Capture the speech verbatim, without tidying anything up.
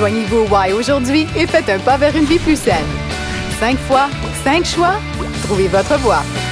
Joignez-vous au Y aujourd'hui et faites un pas vers une vie plus saine. Cinq fois, cinq choix, trouvez votre voie.